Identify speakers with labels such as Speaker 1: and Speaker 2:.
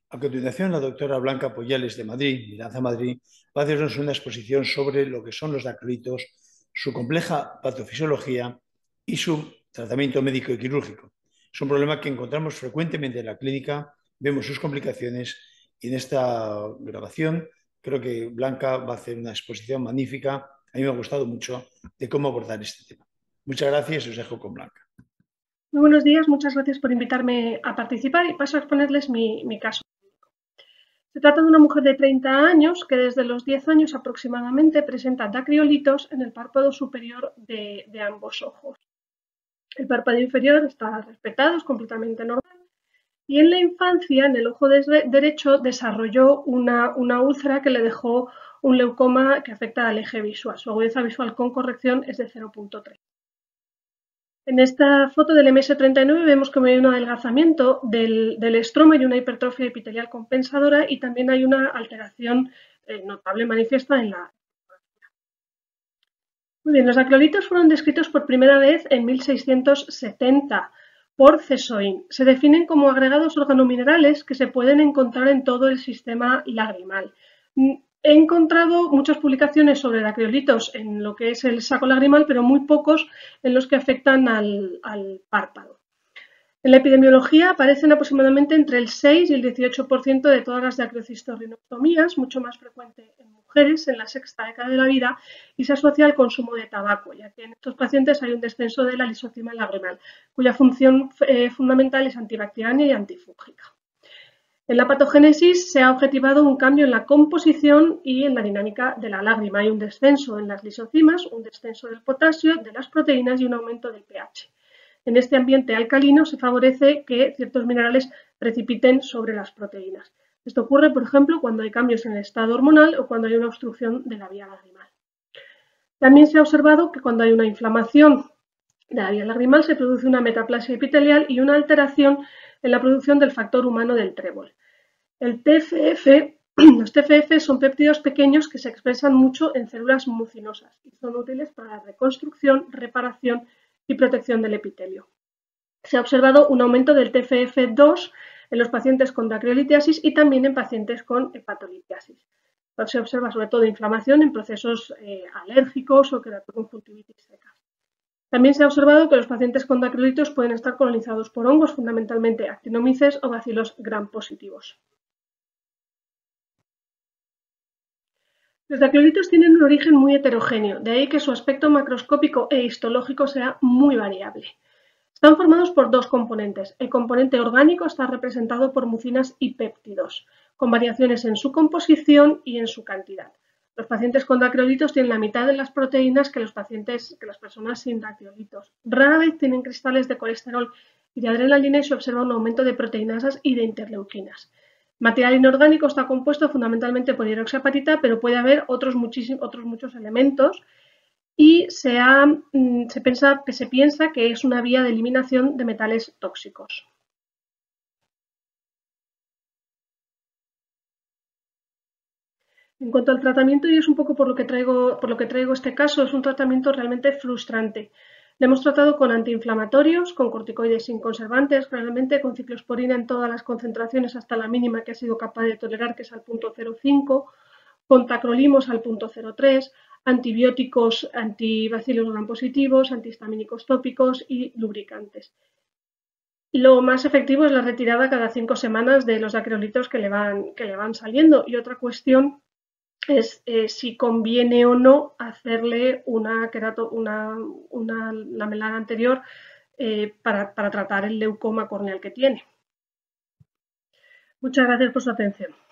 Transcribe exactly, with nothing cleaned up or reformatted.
Speaker 1: A continuación, la doctora Blanca Poyales de Madrid, Miranza Madrid, va a hacernos una exposición sobre lo que son los dacrolitos, su compleja patofisiología y su tratamiento médico y quirúrgico. Es un problema que encontramos frecuentemente en la clínica, vemos sus complicaciones y en esta grabación creo que Blanca va a hacer una exposición magnífica. A mí me ha gustado mucho de cómo abordar este tema. Muchas gracias y os dejo con Blanca.
Speaker 2: Muy buenos días, muchas gracias por invitarme a participar y paso a exponerles mi, mi caso. Se trata de una mujer de treinta años que desde los diez años aproximadamente presenta dacriolitos en el párpado superior de, de ambos ojos. El párpado inferior está respetado, es completamente normal, y en la infancia, en el ojo de, derecho, desarrolló una, una úlcera que le dejó un leucoma que afecta al eje visual. Su agudeza visual con corrección es de cero punto tres. En esta foto del eme ese treinta y nueve vemos que hay un adelgazamiento del, del estroma y una hipertrofia epitelial compensadora, y también hay una alteración eh, notable manifiesta en la. Muy bien, los dacrolitos fueron descritos por primera vez en mil seiscientos setenta por Cesoin. Se definen como agregados organominerales que se pueden encontrar en todo el sistema lagrimal. He encontrado muchas publicaciones sobre dacrolitos en lo que es el saco lagrimal, pero muy pocos en los que afectan al, al párpado. En la epidemiología aparecen aproximadamente entre el seis y el dieciocho por ciento de todas las dacriocistorrinoctomías, mucho más frecuente en mujeres en la sexta década de la vida, y se asocia al consumo de tabaco, ya que en estos pacientes hay un descenso de la lisocima lagrimal, cuya función eh, fundamental es antibacteriana y antifúngica. En la patogénesis se ha objetivado un cambio en la composición y en la dinámica de la lágrima. Hay un descenso en las lisocimas, un descenso del potasio, de las proteínas y un aumento del pH. En este ambiente alcalino se favorece que ciertos minerales precipiten sobre las proteínas. Esto ocurre, por ejemplo, cuando hay cambios en el estado hormonal o cuando hay una obstrucción de la vía lagrimal. También se ha observado que cuando hay una inflamación de la vía lagrimal se produce una metaplasia epitelial y una alteración en la producción del factor humano del trébol. El T F F, los T F F son péptidos pequeños que se expresan mucho en células mucinosas y son útiles para la reconstrucción, reparación y protección del epitelio. Se ha observado un aumento del T F F dos en los pacientes con dacrolitiasis y también en pacientes con hepatolitiasis. Se observa sobre todo inflamación en procesos eh, alérgicos o queratoconjuntivitis secas. También se ha observado que los pacientes con dacrolitos pueden estar colonizados por hongos, fundamentalmente actinomyces o bacilos gram positivos. Los dacrolitos tienen un origen muy heterogéneo, de ahí que su aspecto macroscópico e histológico sea muy variable. Están formados por dos componentes. El componente orgánico está representado por mucinas y péptidos, con variaciones en su composición y en su cantidad. Los pacientes con dacrolitos tienen la mitad de las proteínas que los pacientes, que las personas sin dacrolitos. Rara vez tienen cristales de colesterol y de adrenalina y se observa un aumento de proteínasas y de interleuquinas. Material inorgánico está compuesto fundamentalmente por hidroxiapatita, pero puede haber otros, otros muchos elementos, y se, ha, se, piensa, se piensa que es una vía de eliminación de metales tóxicos. En cuanto al tratamiento, y es un poco por lo que traigo, por lo que traigo este caso, es un tratamiento realmente frustrante. Le hemos tratado con antiinflamatorios, con corticoides sin conservantes, realmente con ciclosporina en todas las concentraciones hasta la mínima que ha sido capaz de tolerar, que es al punto cero cinco, con tacrolimos al punto cero tres, antibióticos antibacilos gram positivos, antihistamínicos tópicos y lubricantes. Lo más efectivo es la retirada cada cinco semanas de los dacrolitos que le van, que le van saliendo. Y otra cuestión es eh, si conviene o no hacerle una, querato, una, una lamelar anterior eh, para, para tratar el leucoma corneal que tiene. Muchas gracias por su atención.